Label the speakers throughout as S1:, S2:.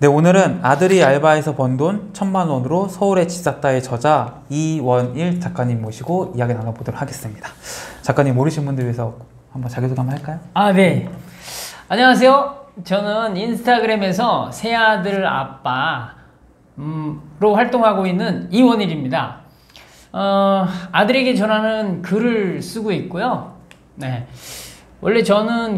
S1: 네, 오늘은 아들이 알바해서 번 돈 1,000만 원으로 서울에 집 샀다의 저자 이원일 작가님 모시고 이야기 나눠보도록 하겠습니다. 작가님 모르신 분들 위해서 한번 자기소개 한번 할까요?
S2: 네. 안녕하세요. 저는 인스타그램에서 새아들 아빠로 활동하고 있는 이원일입니다. 아들에게 전하는 글을 쓰고 있고요. 네. 원래 저는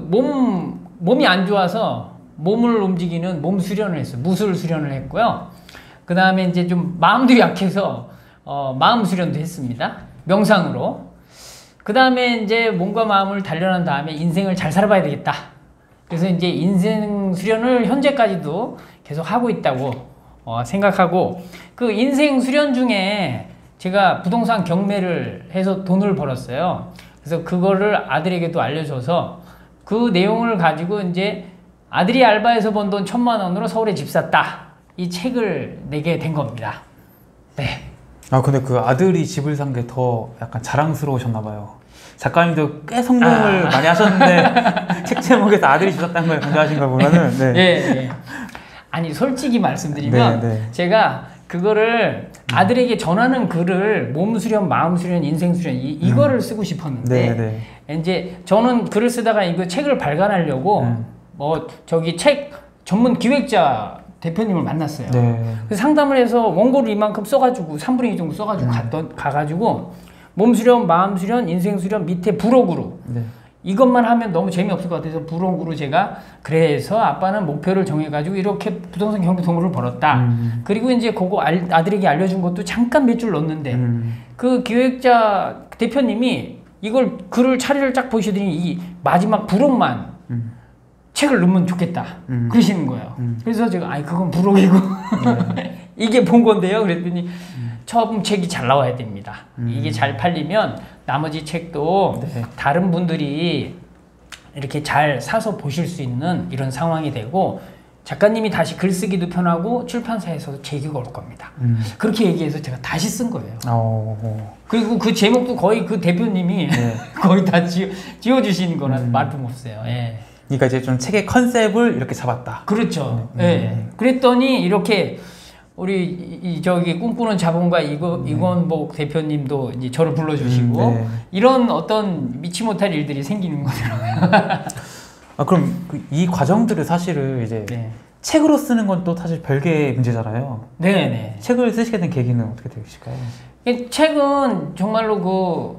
S2: 몸이 안 좋아서 몸을 움직이는 몸 수련을 했어요. 무술 수련을 했고요. 그 다음에 이제 좀 마음도 약해서 마음 수련도 했습니다. 명상으로. 그 다음에 이제 몸과 마음을 단련한 다음에 인생을 잘 살아봐야 되겠다. 그래서 이제 인생 수련을 현재까지도 계속 하고 있다고 생각하고, 그 인생 수련 중에 제가 부동산 경매를 해서 돈을 벌었어요. 그래서 그거를 아들에게도 알려줘서 그 내용을 가지고 이제 아들이 알바해서 번 돈 1,000만 원으로 서울에 집 샀다. 이 책을 내게 된 겁니다. 네.
S1: 근데 그 아들이 집을 산 게 더 약간 자랑스러우셨나 봐요. 작가님도 꽤 성공을 많이 하셨는데 책 제목에서 아들이 집 샀다는 걸 강조하신 걸 보면은
S2: 네. 아니 솔직히 말씀드리면 제가 그거를 아들에게 전하는 글을 몸 수련, 마음 수련, 인생 수련 이거를 쓰고 싶었는데 이제 저는 글을 쓰다가 이거 책을 발간하려고 책 전문 기획자 대표님을 만났어요. 그래서 상담을 해서 원고를 이만큼 써가지고 3분의 2 정도 써가지고 가가지고 몸 수련, 마음 수련, 인생 수련 밑에 부록으로 이것만 하면 너무 재미없을 것 같아서 부록으로 제가 그래서 아빠는 목표를 정해가지고 이렇게 부동산 경매 돈을 벌었다. 그리고 이제 그거 아들에게 알려준 것도 잠깐 몇 줄 넣었는데 그 기획자 대표님이 이걸 글을 차례를 쫙 보시더니 이 마지막 부록만 책을 넣으면 좋겠다 그러시는 거예요. 그래서 제가 그건 부록이고 이게 본 건데요. 그랬더니 처음 책이 잘 나와야 됩니다. 이게 잘 팔리면 나머지 책도 다른 분들이 이렇게 잘 사서 보실 수 있는 이런 상황이 되고, 작가님이 다시 글쓰기도 편하고 출판사에서도 제기가 올 겁니다. 그렇게 얘기해서 제가 다시 쓴 거예요. 그리고 그 제목도 거의 그 대표님이 거의 다 지어주신 거라 말품 없어요.
S1: 그러니까 이제 좀 책의 컨셉을 이렇게 잡았다.
S2: 그렇죠. 그랬더니 이렇게 우리 저기 꿈꾸는 자본가 이건복 대표님도 이제 저를 불러주시고 이런 어떤 미치 못할 일들이 생기는 거더라고요.
S1: 그럼 이 과정들을 사실은 이제 책으로 쓰는 건 또 사실 별개의 문제잖아요. 책을 쓰시게 된 계기는 어떻게 되실까요?
S2: 책은 정말로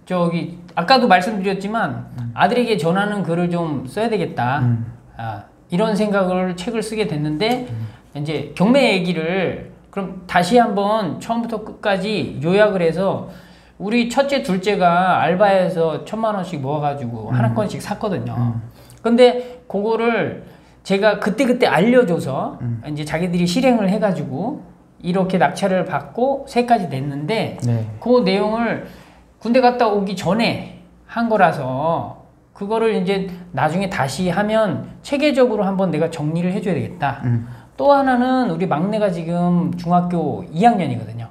S2: 아까도 말씀드렸지만 아들에게 전하는 글을 좀 써야 되겠다. 이런 생각을 책을 쓰게 됐는데 이제 경매 얘기를 그럼 다시 한번 처음부터 끝까지 요약을 해서, 우리 첫째, 둘째가 알바해서 1,000만 원씩 모아가지고 한 건씩 샀거든요. 근데 그거를 제가 그때 알려줘서 이제 자기들이 실행을 해가지고 이렇게 낙찰을 받고 세까지 냈는데 그 내용을 군대 갔다 오기 전에 한 거라서 그거를 이제 나중에 다시 하면 체계적으로 한번 내가 정리를 해줘야 되겠다. 또 하나는 우리 막내가 지금 중학교 2학년이거든요.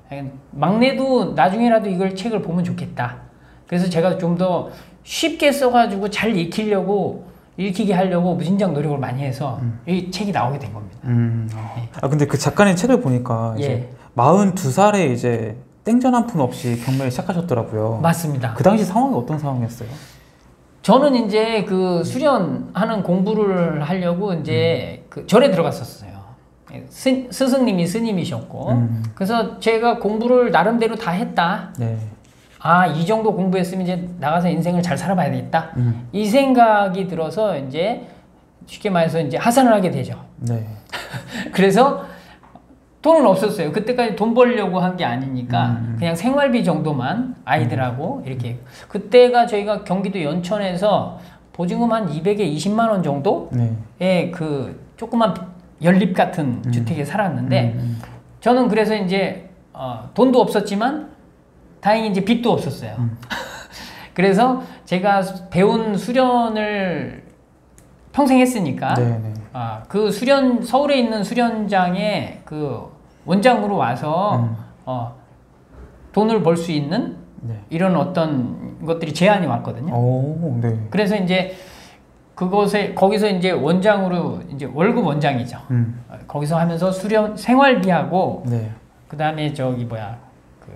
S2: 막내도 나중에라도 이걸 책을 보면 좋겠다. 그래서 제가 좀 더 쉽게 써가지고 잘 읽히게 하려고 무진장 노력을 많이 해서 이 책이 나오게 된 겁니다.
S1: 근데 그 작가님 책을 보니까 이제 42살에 이제 땡전 한 푼 없이 경매를 시작하셨더라고요.
S2: 맞습니다.
S1: 그 당시 상황이 어떤 상황이었어요?
S2: 저는 이제 그 수련하는 공부를 하려고 이제 그 절에 들어갔었어요. 스승님이 스님이셨고, 그래서 제가 공부를 나름대로 다 했다. 이 정도 공부했으면 이제 나가서 인생을 잘 살아봐야 되겠다. 이 생각이 들어서 이제 쉽게 말해서 이제 하산을 하게 되죠. 그래서 돈은 없었어요. 그때까지 돈 벌려고 한 게 아니니까 그냥 생활비 정도만 아이들하고 이렇게. 그때가 저희가 경기도 연천에서 보증금 한 200에 20만 원 정도의 그 조그만 연립 같은 주택에 살았는데, 저는 그래서 이제 돈도 없었지만 다행히 이제 빚도 없었어요. 그래서 제가 배운 수련을 평생 했으니까 그 서울에 있는 수련장에 그 원장으로 와서 돈을 벌 수 있는 이런 어떤 것들이 제안이 왔거든요.
S1: 오, 네.
S2: 그래서 이제 거기서 이제 원장으로 이제 월급 원장이죠. 거기서 하면서 수련 생활비하고
S1: 네.
S2: 그다음에 저기 뭐야 그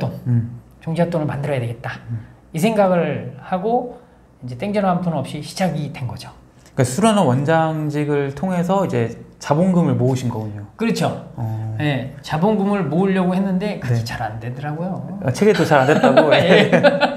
S2: 종잣돈을 만들어야 되겠다. 이 생각을 하고 이제 땡전화 한 푼 없이 시작이 된 거죠.
S1: 그러니까 수련원 원장직을 통해서 이제 자본금을 모으신 거군요.
S2: 그렇죠. 네, 자본금을 모으려고 했는데 그게
S1: 네.
S2: 잘 안 되더라고요.
S1: 체계도 잘 안 됐다고.
S2: 네.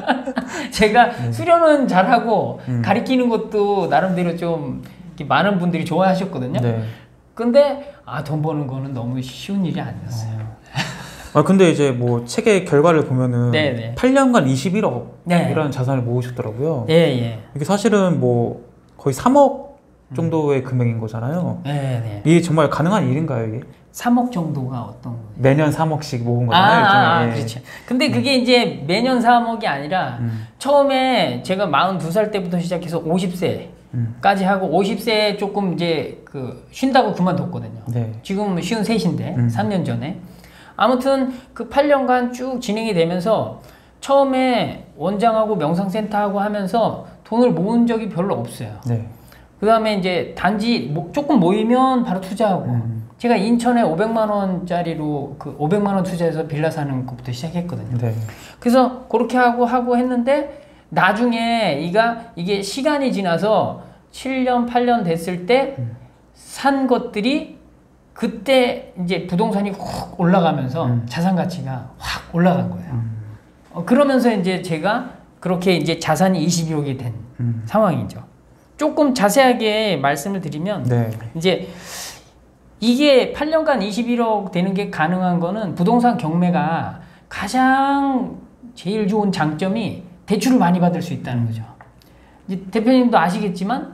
S2: 제가 수련은 잘하고 가리키는 것도 나름대로 좀 이렇게 많은 분들이 좋아하셨거든요.
S1: 네.
S2: 근데 돈 버는 거는 너무 쉬운 일이 아니었어요.
S1: 근데 이제 뭐 책의 결과를 보면은
S2: 네네.
S1: 8년간 21억이라는
S2: 네.
S1: 자산을 모으셨더라고요.
S2: 예.
S1: 이게 사실은 뭐 거의 3억 정도의 금액인 거잖아요.
S2: 네.
S1: 이게 정말 가능한 일인가요, 이게?
S2: 3억 정도가 어떤 거예요?
S1: 매년 3억씩 모은 거잖아요. 예.
S2: 그렇죠. 근데 그게 이제 매년 3억이 아니라 처음에 제가 42살 때부터 시작해서 50세까지 하고 50세에 조금 이제 그 쉰다고 그만뒀거든요.
S1: 네.
S2: 지금 53인데 3년 전에. 아무튼 그 8년간 쭉 진행이 되면서 처음에 원장하고 명상센터하고 하면서 돈을 모은 적이 별로 없어요.
S1: 네.
S2: 그 다음에 이제 단지 조금 모이면 바로 투자하고 제가 인천에 500만 원짜리로 그 500만 원 투자해서 빌라 사는 것부터 시작했거든요.
S1: 네.
S2: 그래서 그렇게 하고 했는데 나중에 이게 시간이 지나서 7년, 8년 됐을 때 산 것들이 그때 이제 부동산이 확 올라가면서 자산 가치가 확 올라간 거예요. 그러면서 이제 제가 그렇게 이제 자산이 22억이 된 상황이죠. 조금 자세하게 말씀을 드리면
S1: 네.
S2: 이제 이게 8년간 21억 되는 게 가능한 거는 부동산 경매가 가장 제일 좋은 장점이 대출을 많이 받을 수 있다는 거죠. 이제 대표님도 아시겠지만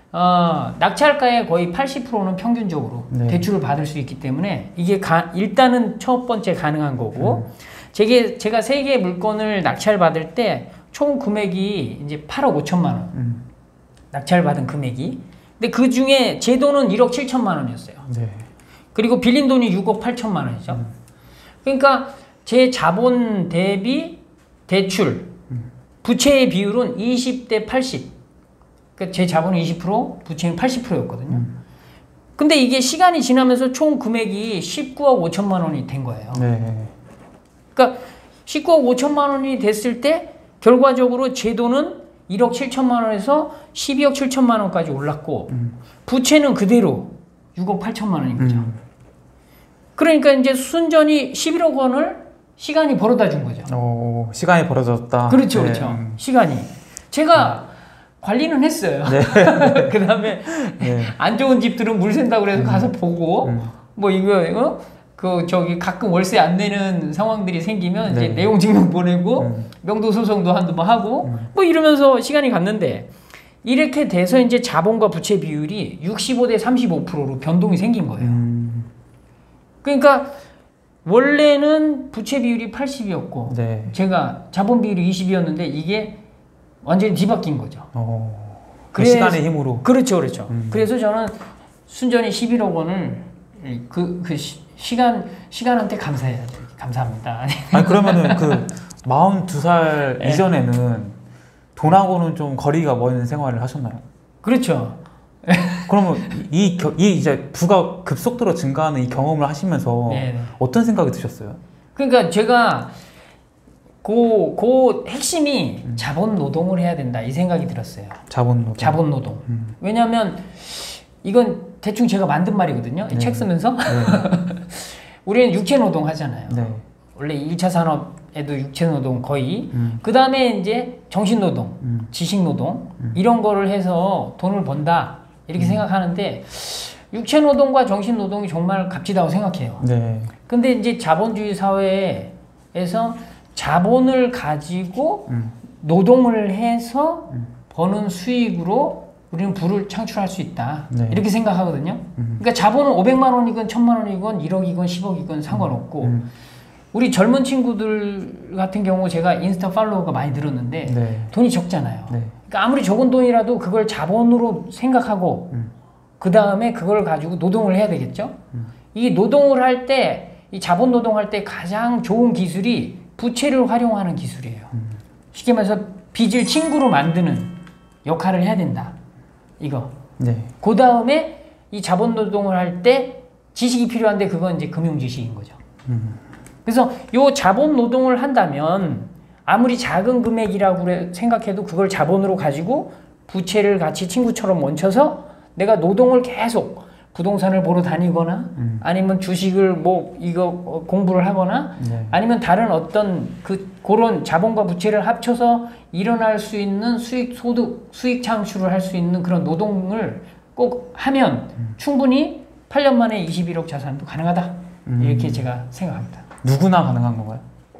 S2: 낙찰가의 거의 80%는 평균적으로
S1: 네.
S2: 대출을 받을 수 있기 때문에 이게 일단은 첫 번째 가능한 거고 제가 3개의 물건을 낙찰 받을 때 총 금액이 이제 8억 5천만 원 낙찰 받은 금액이 근데 그 중에 제 돈은 1억 7천만 원이었어요.
S1: 네.
S2: 그리고 빌린 돈이 6억 8천만 원이죠. 그러니까 제 자본 대비 대출 부채의 비율은 20대 80. 그러니까 제 자본은 20%, 부채는 80%였거든요. 근데 이게 시간이 지나면서 총 금액이 19억 5천만 원이 된 거예요.
S1: 네.
S2: 그러니까 19억 5천만 원이 됐을 때 결과적으로 제 돈은 1억 7천만 원에서 12억 7천만 원까지 올랐고 부채는 그대로 6억 8천만 원인 거죠. 그러니까 이제 순전히 11억 원을 시간이 벌어다 준 거죠.
S1: 시간이 벌어졌다.
S2: 그렇죠,
S1: 네.
S2: 그렇죠. 시간이. 제가 관리는 했어요.
S1: 네.
S2: 그 다음에
S1: 네.
S2: 안 좋은 집들은 물 샌다고 그래서 가서 보고 뭐 이거 가끔 월세 안 내는 상황들이 생기면
S1: 네.
S2: 이제 내용 증명 보내고 명도 소송도 한두 번 하고 뭐 이러면서 시간이 갔는데 이렇게 돼서 이제 자본과 부채 비율이 65대 35%로 변동이 생긴 거예요. 그러니까 원래는 부채 비율이 80이었고
S1: 네.
S2: 제가 자본 비율이 20이었는데 이게 완전히 뒤바뀐 거죠.
S1: 그 시간의 힘으로.
S2: 그렇죠. 그래서 저는 순전히 11억 원을 시간한테 감사해야죠. 감사합니다.
S1: 아니 그러면은 그 42살
S2: 네.
S1: 이전에는 돈하고는 좀 거리가 먼 생활을 하셨나요?
S2: 그렇죠.
S1: 그러면 이 이제 부가 급속도로 증가하는 이 경험을 하시면서
S2: 네네.
S1: 어떤 생각이 드셨어요?
S2: 그러니까 제가 그 핵심이 자본 노동을 해야 된다 이 생각이 들었어요. 자본 노동. 왜냐하면 이건 대충 제가 만든 말이거든요. 이 책 쓰면서.
S1: 네.
S2: 우리는 육체 노동 하잖아요.
S1: 네.
S2: 원래 1차 산업에도 육체 노동 거의. 그 다음에 이제 정신 노동, 지식 노동 이런 거를 해서 돈을 번다 이렇게 생각하는데 육체 노동과 정신 노동이 정말 값지다고 생각해요.
S1: 네.
S2: 근데 이제 자본주의 사회에서 자본을 가지고 노동을 해서 버는 수익으로 우리는 부를 창출할 수 있다.
S1: 네.
S2: 이렇게 생각하거든요. 그러니까 자본은 500만 원이건 1000만 원이건 1억이건 10억이건 상관없고 우리 젊은 친구들 같은 경우 제가 인스타 팔로워가 많이 늘었는데
S1: 네.
S2: 돈이 적잖아요.
S1: 네.
S2: 그러니까 아무리 적은 돈이라도 그걸 자본으로 생각하고 그 다음에 그걸 가지고 노동을 해야 되겠죠. 이 노동을 할 때 이 자본 노동할 때 가장 좋은 기술이 부채를 활용하는 기술이에요. 쉽게 말해서 빚을 친구로 만드는 역할을 해야 된다. 이거.
S1: 네.
S2: 그 다음에 이 자본 노동을 할 때 지식이 필요한데 그건 이제 금융 지식인 거죠. 그래서 요 자본 노동을 한다면 아무리 작은 금액이라고 생각해도 그걸 자본으로 가지고 부채를 같이 친구처럼 얹혀서 내가 노동을 계속 부동산을 보러 다니거나 아니면 주식을 뭐 이거 공부를 하거나
S1: 네.
S2: 아니면 다른 어떤 그런 자본과 부채를 합쳐서 일어날 수 있는 수익 창출을 할 수 있는 그런 노동을 꼭 하면 충분히 8년 만에 21억 자산도 가능하다. 이렇게 제가 생각합니다.
S1: 누구나 가능한 건가요?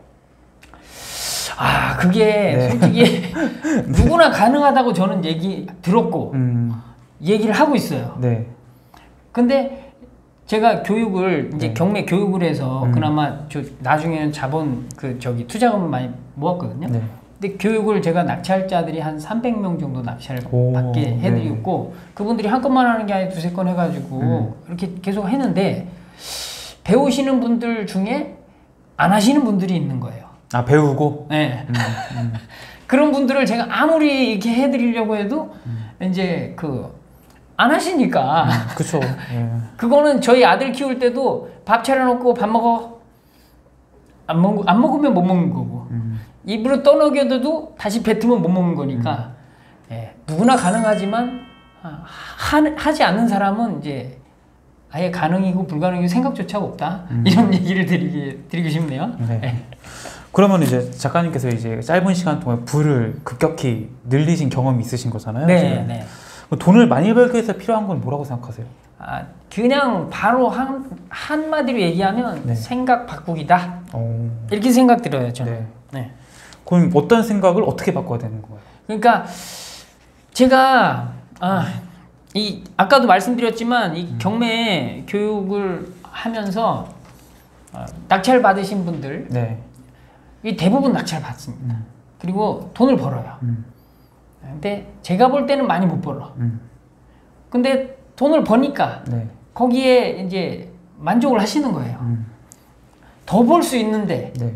S2: 아, 그게
S1: 네.
S2: 솔직히 누구나 가능하다고 저는 얘기 들었고 얘기를 하고 있어요.
S1: 네.
S2: 근데 제가 교육을 이제
S1: 네.
S2: 경매 교육을 해서 그나마 나중에는 자본 투자금을 많이 모았거든요.
S1: 네.
S2: 근데 교육을 제가 낙찰자들이 한 300명 정도 낙찰을
S1: 오,
S2: 받게 해드렸고 그분들이 한 건만 하는 게 아니라 두세 건 해가지고 이렇게 계속 했는데 배우시는 분들 중에 안 하시는 분들이 있는 거예요.
S1: 아, 배우고?
S2: 네. 그런 분들을 제가 아무리 이렇게 해드리려고 해도 이제 안 하시니까.
S1: 그쵸. 예.
S2: 그거는 저희 아들 키울 때도 밥 차려놓고 밥 먹어. 안 먹으면 못 먹는 거고. 입으로 떠먹여도 다시 뱉으면 못 먹는 거니까. 예, 누구나 가능하지만 하지 않는 사람은 이제 아예 가능이고 불가능이고 생각조차 없다. 이런 얘기를 드리고 싶네요.
S1: 네.
S2: 예.
S1: 그러면 이제 작가님께서 이제 짧은 시간 동안 부를 급격히 늘리신 경험이 있으신 거잖아요.
S2: 네, 네.
S1: 돈을 많이 벌기 위해서 필요한 건 뭐라고 생각하세요?
S2: 아, 그냥 바로 한마디로 얘기하면
S1: 네.
S2: 생각 바꾸기다.
S1: 오.
S2: 이렇게 생각 들어요, 저는.
S1: 네.
S2: 네.
S1: 그럼 어떤 생각을 어떻게 바꿔야 되는 거예요?
S2: 그러니까 제가 아까도 말씀드렸지만 이 경매 교육을 하면서 낙찰 받으신 분들
S1: 네.
S2: 이 대부분 낙찰 받습니다. 그리고 돈을 벌어요. 근데 제가 볼 때는 많이 못 벌어. 근데 돈을 버니까
S1: 네.
S2: 거기에 이제 만족을 하시는 거예요. 더 벌 수 있는데
S1: 네.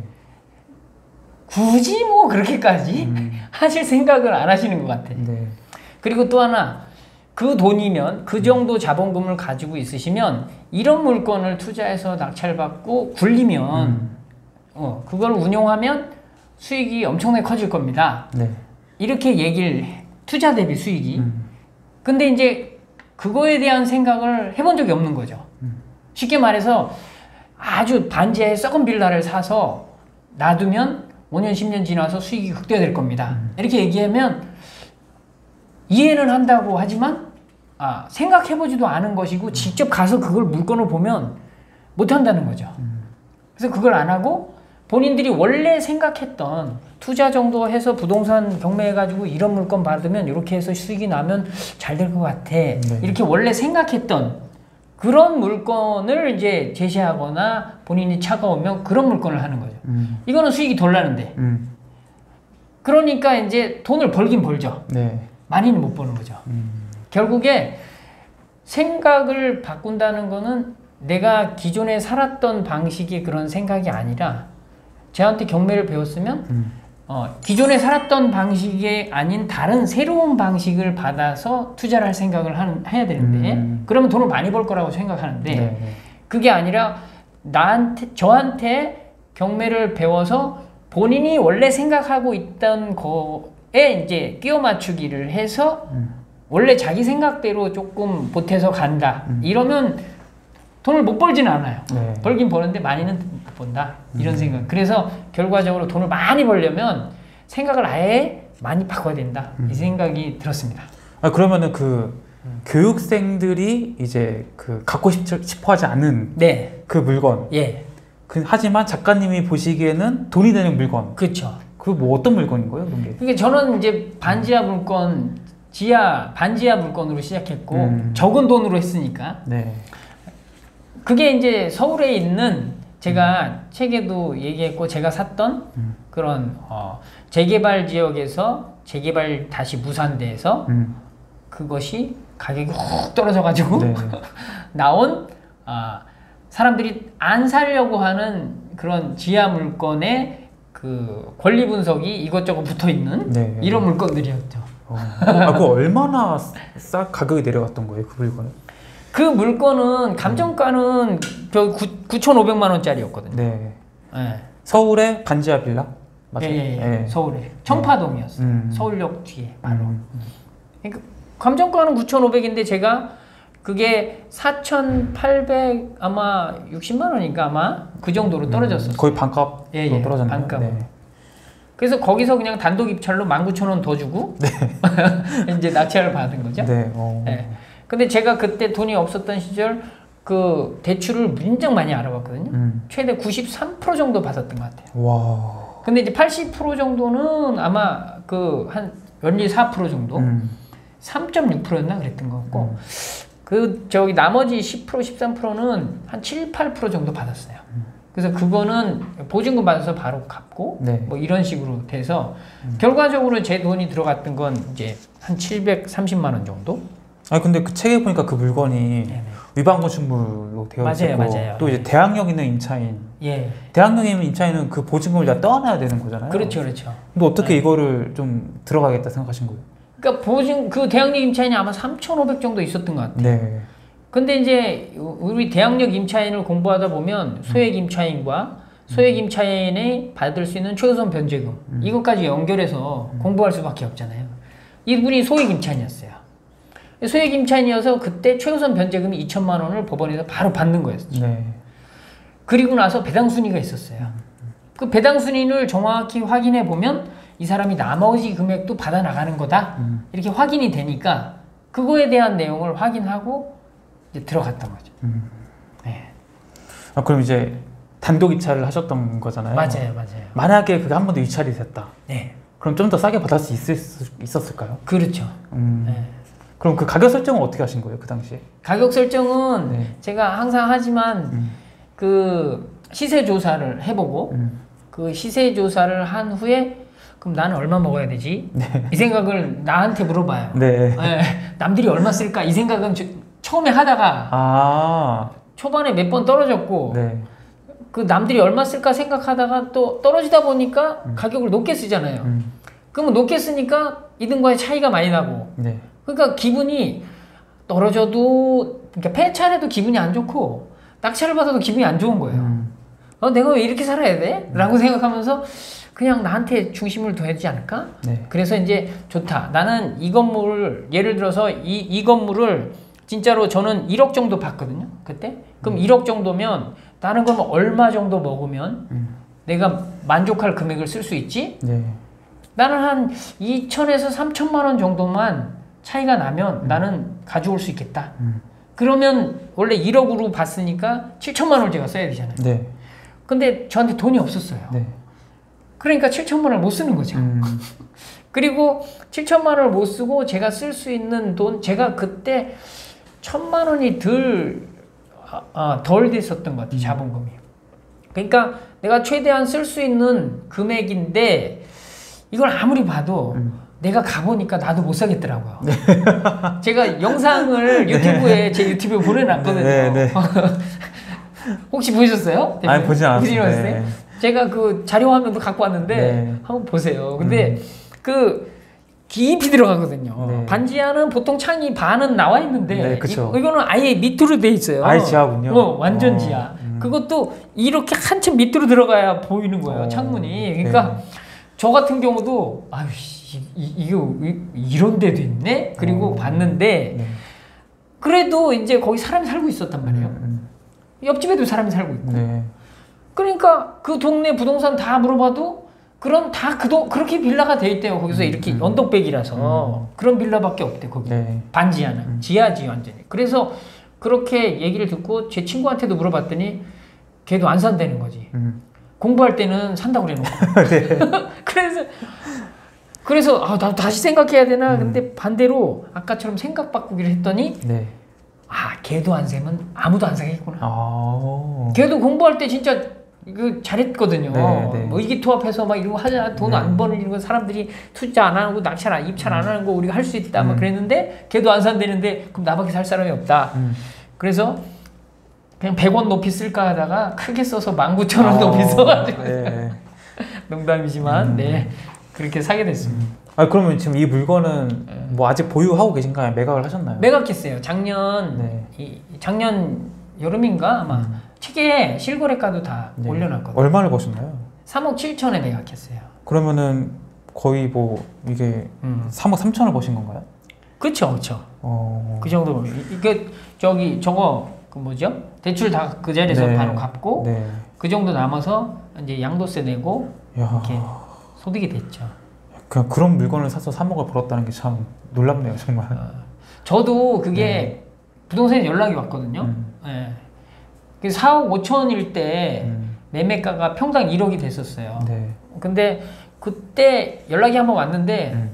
S2: 굳이 뭐 그렇게까지 하실 생각을 안 하시는 것 같아.
S1: 네.
S2: 그리고 또 하나 그 돈이면 그 정도 자본금을 가지고 있으시면 이런 물건을 투자해서 낙찰받고 굴리면 그걸 운용하면 수익이 엄청나게 커질 겁니다.
S1: 네.
S2: 이렇게 얘기를 투자 대비 수익이. 근데 이제 그거에 대한 생각을 해본 적이 없는 거죠. 쉽게 말해서 아주 반지하에 썩은 빌라를 사서 놔두면 5년 10년 지나서 수익이 극대화될 겁니다. 이렇게 얘기하면 이해는 한다고 하지만 생각해보지도 않은 것이고 직접 가서 그걸 물건을 보면 못한다는 거죠. 그래서 그걸 안 하고 본인들이 원래 생각했던 투자 정도 해서 부동산 경매해가지고 이런 물건 받으면 이렇게 해서 수익이 나면 잘 될 것 같아.
S1: 네.
S2: 이렇게 원래 생각했던 그런 물건을 이제 제시하거나 본인이 차가우면 그런 물건을 하는 거죠. 이거는 수익이 덜 나는데. 그러니까 이제 돈을 벌긴 벌죠.
S1: 네.
S2: 많이는 못 버는 거죠. 결국에 생각을 바꾼다는 거는 내가 기존에 살았던 방식의 그런 생각이 아니라 저한테 경매를 배웠으면 기존에 살았던 방식이 아닌 다른 새로운 방식을 받아서 투자를 할 생각을 해야 되는데 그러면 돈을 많이 벌 거라고 생각하는데
S1: 네.
S2: 그게 아니라 저한테 경매를 배워서 본인이 원래 생각하고 있던 거에 이제 끼워 맞추기를 해서 원래 자기 생각대로 조금 보태서 간다. 이러면 돈을 못 벌지는 않아요.
S1: 네.
S2: 벌긴 버는데 많이는 못 번다. 이런 생각. 그래서 결과적으로 돈을 많이 벌려면 생각을 아예 많이 바꿔야 된다. 이 생각이 들었습니다.
S1: 그러면은 교육생들이 이제 갖고 싶어 하지 않는
S2: 네.
S1: 그 물건.
S2: 예.
S1: 하지만 작가님이 보시기에는 돈이 되는 물건.
S2: 그렇죠.
S1: 그 뭐 어떤 물건인 거예요, 그런 게?
S2: 그러니까 저는 이제 반지하 물건, 반지하 물건으로 시작했고 적은 돈으로 했으니까.
S1: 네.
S2: 그게 이제 서울에 있는 제가 책에도 얘기했고 제가 샀던 그런 재개발 지역에서 재개발 다시 무산돼서 그것이 가격이 훅 떨어져가지고
S1: 네.
S2: 나온 사람들이 안 사려고 하는 그런 지하 물건의 그 권리 분석이 이것저것 붙어 있는
S1: 네.
S2: 이런 물건들이었죠.
S1: 그거 얼마나 가격이 내려갔던 거예요, 그 물건은?
S2: 그 물건은 감정가는 9,500만 원짜리였거든요.
S1: 네.
S2: 네.
S1: 서울의 반지하 빌라? 맞아요.
S2: 예. 서울에 청파동이었어요. 서울역 뒤에 바로. 그러니까 감정가는 9,500인데 제가 그게 4,800 아마 60만 원인가 아마 그 정도로 떨어졌었어요.
S1: 거의 반값으로 떨어졌네요.
S2: 반값.
S1: 네.
S2: 그래서 거기서 그냥 단독 입찰로 19,000원 더 주고 이제 낙찰을 받은 거죠.
S1: 네.
S2: 네. 근데 제가 그때 돈이 없었던 시절 그 대출을 무진장 많이 알아봤거든요. 최대 93% 정도 받았던 것 같아요.
S1: 와.
S2: 근데 이제 80% 정도는 아마 그 한 연리 4% 정도 3.6%였나 그랬던 것 같고 그 저기 나머지 10% 13%는 한 7, 8% 정도 받았어요. 그래서 그거는 보증금 받아서 바로 갚고
S1: 네.
S2: 뭐 이런 식으로 돼서 결과적으로 제 돈이 들어갔던 건 이제 한 730만 원 정도.
S1: 아니 근데 그 책에 보니까 그 물건이
S2: 네네.
S1: 위반 건축물로 되어 있었고
S2: 맞아요.
S1: 또 이제 대항력 있는 임차인.
S2: 예.
S1: 대항력 있는 임차인은 그 보증금을 다 떠나야 되는 거잖아요.
S2: 그렇죠.
S1: 근데 어떻게 이거를 좀 들어가겠다 생각하신 거예요?
S2: 그러니까 그 대항력 임차인이 아마 3,500 정도 있었던 것 같아요.
S1: 네.
S2: 근데 이제 우리 대항력 임차인을 공부하다 보면 소액 임차인과 소액 임차인이 받을 수 있는 최우선 변제금 이것까지 연결해서 공부할 수밖에 없잖아요. 이분이 소액 임차인이었어요. 소액 임차인이어서 그때 최우선 변제금이 2천만 원을 법원에서 바로 받는 거였어요.
S1: 네.
S2: 그리고 나서 배당 순위가 있었어요. 그 배당 순위를 정확히 확인해 보면 이 사람이 나머지 금액도 받아 나가는 거다 이렇게 확인이 되니까 그거에 대한 내용을 확인하고 이제 들어갔던 거죠. 네.
S1: 그럼 이제 단독 입찰을 하셨던 거잖아요.
S2: 맞아요.
S1: 만약에 그게 한 번 더 입찰이 됐다.
S2: 네.
S1: 그럼 좀 더 싸게 받을 수 있었을까요?
S2: 그렇죠. 네.
S1: 그럼 그 가격 설정은 어떻게 하신 거예요, 그 당시에?
S2: 가격 설정은 제가 항상 하지만 그 시세 조사를 해보고 그 시세 조사를 한 후에 그럼 나는 얼마 먹어야 되지? 이 생각을 나한테 물어봐요.
S1: 네.
S2: 남들이 얼마 쓸까? 이 생각은 처음에 하다가 초반에 몇 번 떨어졌고 그 남들이 얼마 쓸까 생각하다가 또 떨어지다 보니까 가격을 높게 쓰잖아요. 그러면 높게 쓰니까 이등과의 차이가 많이 나고 그러니까 기분이 떨어져도 그러니까 폐차해도 기분이 안 좋고 낙찰을 받아도 기분이 안 좋은 거예요. 내가 왜 이렇게 살아야 돼? 라고 생각하면서 그냥 나한테 중심을 둬야 되지 않을까? 그래서 이제 좋다. 나는 이 건물을 예를 들어서 이 건물을 진짜로 저는 1억 정도 받거든요. 그때. 그럼 1억 정도면 나는 그럼 얼마 정도 먹으면 내가 만족할 금액을 쓸 수 있지? 나는 한 2천에서 3천만 원 정도만 차이가 나면 나는 가져올 수 있겠다. 그러면 원래 1억으로 봤으니까 7천만 원을 제가 써야 되잖아요. 근데 저한테 돈이 없었어요. 그러니까 7천만 원을 못 쓰는 거죠. 그리고 7천만 원을 못 쓰고 제가 쓸 수 있는 돈, 제가 그때 1,000만 원이 덜 됐었던 것 같아요. 자본금이. 그러니까 내가 최대한 쓸 수 있는 금액인데 이걸 아무리 봐도 내가 가보니까 나도 못 사겠더라고요. 제가 영상을 유튜브에 제 유튜브에 보내놨거든요. 혹시 보셨어요?
S1: 아니, 보진 않았어요.
S2: 제가 그 자료 화면도 갖고 왔는데 한번 보세요. 근데 그 깊이 들어가거든요. 반지하는 보통 창이 반은 나와 있는데 이거는 아예 밑으로 돼 있어요.
S1: 아예 지하군요.
S2: 완전 지하. 그것도 이렇게 한참 밑으로 들어가야 보이는 거예요. 창문이. 그러니까 저 같은 경우도 아유 이거 이런 데도 있네? 그리고 봤는데 그래도 이제 거기 사람이 살고 있었단 말이에요. 옆집에도 사람이 살고 있고. 그러니까 그 동네 부동산 다 물어봐도 그럼 다 그렇게 빌라가 돼 있대요. 거기서 이렇게 언덕백이라서 그런 빌라밖에 없대 거기. 반지하는 지하지 완전히. 그래서 그렇게 얘기를 듣고 제 친구한테도 물어봤더니 걔도 안 산다는 거지. 공부할 때는 산다고 그래놓고. 그래서 나도 다시 생각해야 되나. 근데 반대로 아까처럼 생각 바꾸기를 했더니 걔도 안 사면 아무도 안 사겠구나. 걔도 공부할 때 진짜 잘했거든요. 뭐 이기투합해서 막 이런 거 하자. 돈 안 버는 거 사람들이 투자 안 하고 낙찰 입찰 안 하는 거 우리가 할 수 있다. 막 그랬는데 걔도 안 산다는데 그럼 나밖에 살 사람이 없다. 그래서 그냥 100원 높이 쓸까 하다가 크게 써서 19,000원 높이 써가지고 농담이지만 그렇게 사게 됐습니다.
S1: 아 그러면 지금 이 물건은 뭐 아직 보유하고 계신가요? 매각을 하셨나요?
S2: 매각했어요. 작년 작년 여름인가 아마 책에 실거래가도 다 올려놨거든요.
S1: 얼마를 버셨나요?
S2: 3억 7천에 매각했어요.
S1: 그러면은 거의 뭐 이게 3억 3천을 버신 건가요?
S2: 그쵸. 그 정도. 이게 저거 그 뭐죠? 대출 다 그 자리에서 바로 갚고 그 정도 남아서 이제 양도세 내고 이렇게 소득이 됐죠.
S1: 그냥 그런 물건을 사서 3억을 벌었다는 게 참 놀랍네요, 정말.
S2: 저도 그게 부동산에 연락이 왔거든요. 4억 5천일 때 매매가가 평당 1억이 됐었어요. 근데 그때 연락이 한번 왔는데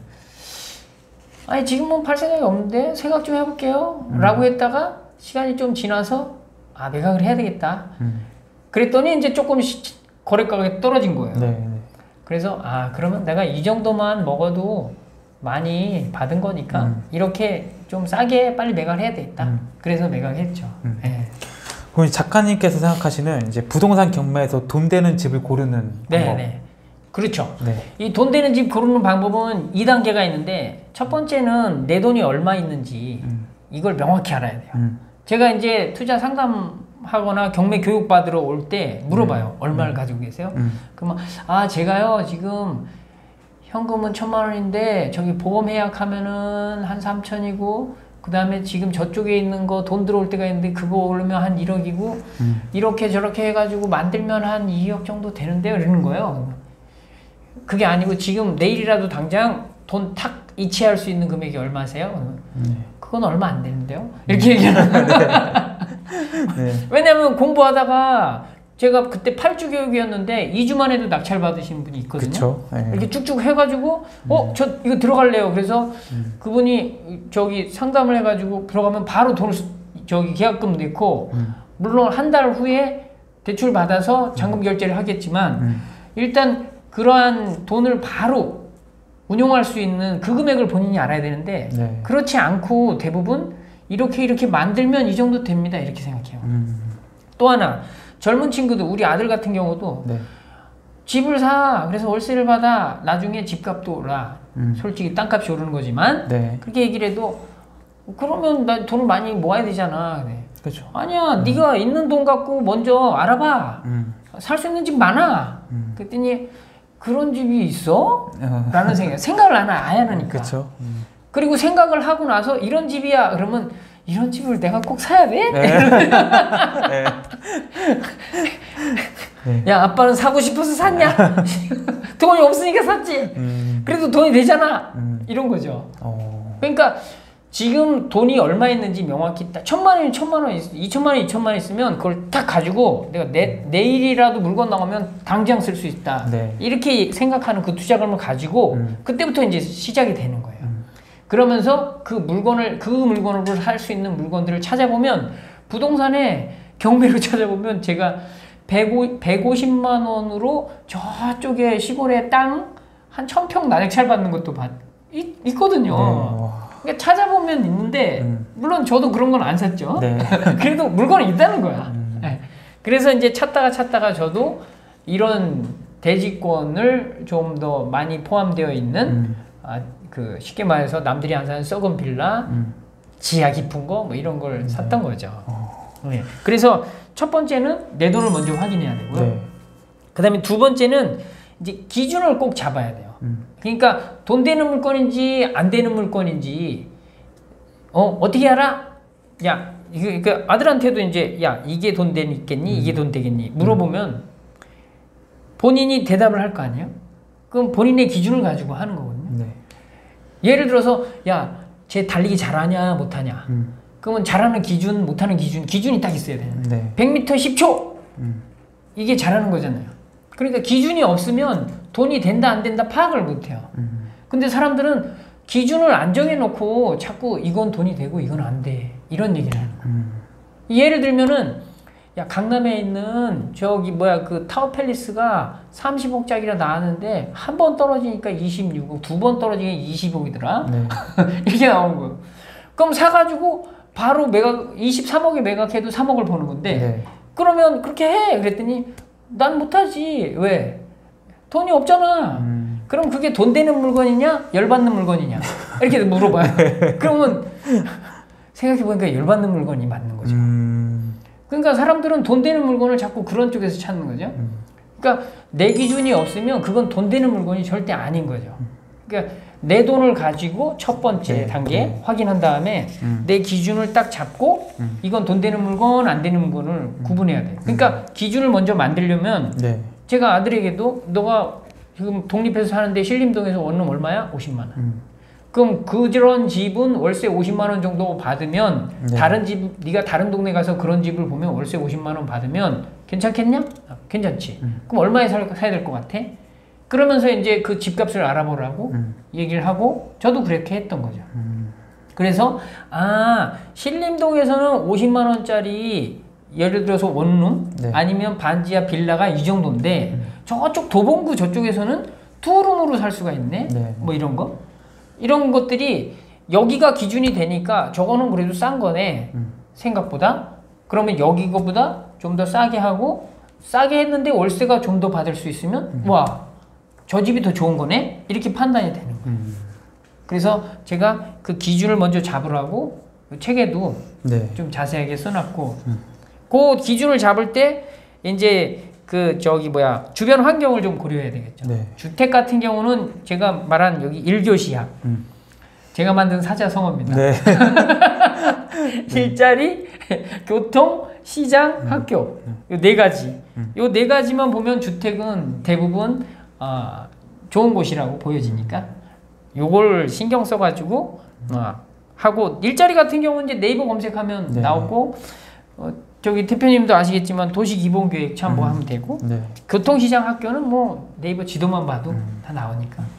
S2: 아니 지금은 팔 생각이 없는데 생각 좀 해볼게요 라고 했다가 시간이 좀 지나서 아 매각을 해야 되겠다 그랬더니 이제 조금 거래가가 떨어진 거예요. 그래서 아 그러면 내가 이 정도만 먹어도 많이 받은 거니까 이렇게 좀 싸게 빨리 매각을 해야 되겠다. 그래서 매각했죠.
S1: 그럼 작가님께서 생각하시는 이제 부동산 경매에서 돈 되는 집을 고르는 방법.
S2: 그렇죠. 이 돈 되는 집 고르는 방법은 2단계가 있는데 첫 번째는 내 돈이 얼마 있는지 이걸 명확히 알아야 돼요. 제가 이제 투자 상담하거나 경매 교육 받으러 올 때 물어봐요. 얼마를 가지고 계세요? 그러면 아 제가요 지금 현금은 1,000만 원인데 저기 보험 해약하면은 한 3천이고 그 다음에 지금 저쪽에 있는 거 돈 들어올 때가 있는데 그거 오르면 한 1억이고 이렇게 저렇게 해가지고 만들면 한 2억 정도 되는데요 이러는 거예요. 그게 아니고 지금 내일이라도 당장 돈 탁 이체할 수 있는 금액이 얼마세요? 그건 얼마 안 되는데요? 이렇게 얘기하는 거예요. 왜냐면 공부하다가 제가 그때 8주 교육이었는데 2주만 해도 낙찰 받으신 분이 있거든요. 이렇게 쭉쭉 해가지고 저 이거 들어갈래요. 그래서 그분이 저기 상담을 해가지고 들어가면 바로 돈을 저기 계약금 넣고 물론 한 달 후에 대출 받아서 잔금 결제를 하겠지만 일단 그러한 돈을 바로 운용할 수 있는 그 금액을 본인이 알아야 되는데 그렇지 않고 대부분 이렇게 만들면 이 정도 됩니다. 이렇게 생각해요. 또 하나 젊은 친구들 우리 아들 같은 경우도 집을 사 그래서 월세를 받아 나중에 집값도 올라 솔직히 땅값이 오르는 거지만 그렇게 얘기를 해도 그러면 나 돈을 많이 모아야 되잖아.
S1: 그렇죠.
S2: 아니야 네가 있는 돈 갖고 먼저 알아봐. 살 수 있는 집 많아. 그랬더니 그런 집이 있어? 라는 생각을 아예 안 하니까.
S1: 그렇죠.
S2: 그리고 생각을 하고 나서 이런 집이야 그러면 이런 집을 내가 꼭 사야 돼? 야 아빠는 사고 싶어서 샀냐? 돈이 없으니까 샀지. 그래도 돈이 되잖아. 이런 거죠. 그러니까 지금 돈이 얼마 있는지 명확히 딱 1,000만 원이 1,000만 원, 2,000만 원이 2,000만 원 있으면 그걸 딱 가지고 내가 내일이라도 물건 나가면 당장 쓸 수 있다. 이렇게 생각하는 그 투자금을 가지고 그때부터 이제 시작이 되는 거예요. 그러면서 그 물건으로 살 수 있는 물건들을 찾아보면 부동산에 경매로 찾아보면 제가 150만 원으로 저쪽에 시골에 땅 한 1,000평 낙찰 받는 것도 있거든요. 그러니까 찾아보면 있는데 물론 저도 그런 건 안 샀죠. 그래도 물건이 있다는 거야. 그래서 이제 찾다가 저도 이런 대지권을 좀 더 많이 포함되어 있는 그 쉽게 말해서 남들이 안 사는 썩은 빌라, 지하 깊은 거 뭐 이런 걸 샀던 거죠. 그래서 첫 번째는 내 돈을 먼저 확인해야 되고요. 그다음에 두 번째는 이제 기준을 꼭 잡아야 돼요. 그러니까 돈 되는 물건인지 안 되는 물건인지 어떻게 알아? 야 이거 아들한테도 이제 야 이게 돈 되겠니? 이게 돈 되겠니? 물어보면 본인이 대답을 할 거 아니에요? 그럼 본인의 기준을 가지고 하는 거거든요. 예를 들어서 야 쟤 달리기 잘하냐 못하냐 그러면 잘하는 기준 못하는 기준이 딱 있어야 돼요. 100m 10초 이게 잘하는 거잖아요. 그러니까 기준이 없으면 돈이 된다 안 된다 파악을 못해요. 근데 사람들은 기준을 안 정해놓고 자꾸 이건 돈이 되고 이건 안 돼 이런 얘기를 하는 거예요. 예를 들면은 야 강남에 있는 저기 그 타워팰리스가 30억짜리라 나왔는데 한 번 떨어지니까 26억, 두 번 떨어지니까 20억이더라. 이렇게 나오는 거예요. 그럼 사가지고 바로 23억에 매각해도 3억을 버는 건데 그러면 그렇게 해. 그랬더니 난 못하지. 왜? 돈이 없잖아. 그럼 그게 돈 되는 물건이냐 열받는 물건이냐 이렇게 물어봐요. 그러면 생각해보니까 열받는 물건이 맞는 거죠. 그러니까 사람들은 돈 되는 물건을 자꾸 그런 쪽에서 찾는 거죠. 그러니까 내 기준이 없으면 그건 돈 되는 물건이 절대 아닌 거죠. 그러니까 내 돈을 가지고 첫 번째 단계 확인한 다음에 내 기준을 딱 잡고 이건 돈 되는 물건 안 되는 물건을 구분해야 돼요. 그러니까 기준을 먼저 만들려면 제가 아들에게도 너가 지금 독립해서 사는데 신림동에서 원룸 얼마야? 50만 원. 그럼 그런 집은 월세 50만 원 정도 받으면 다른 집 네가 다른 동네 가서 그런 집을 보면 월세 50만 원 받으면 괜찮겠냐? 아, 괜찮지. 그럼 얼마에 사야 될 것 같아? 그러면서 이제 그 집값을 알아보라고 얘기를 하고 저도 그렇게 했던 거죠. 그래서 신림동에서는 50만 원짜리 예를 들어서 원룸 아니면 반지하 빌라가 이 정도인데 저쪽 도봉구 저쪽에서는 투룸으로 살 수가 있네. 뭐 이런 거. 이런 것들이 여기가 기준이 되니까 저거는 그래도 싼 거네. 생각보다. 그러면 여기 거보다 좀 더 싸게 하고 싸게 했는데 월세가 좀 더 받을 수 있으면 와, 저 집이 더 좋은 거네? 이렇게 판단이 되는 거예요. 그래서 제가 그 기준을 먼저 잡으라고 책에도 좀 자세하게 써놨고 그 기준을 잡을 때 이제 그 주변 환경을 좀 고려해야 되겠죠. 주택 같은 경우는 제가 말한 여기 1교시야. 제가 만든 사자성어입니다. 일자리, 교통, 시장, 학교 요 4가지. 요 4가지만 보면 주택은 대부분 좋은 곳이라고 보여지니까 요걸 신경 써가지고 하고 일자리 같은 경우는 이제 네이버 검색하면 나오고 저기 대표님도 아시겠지만 도시기본계획 참고하면 되고 교통시장 학교는 뭐 네이버 지도만 봐도 다 나오니까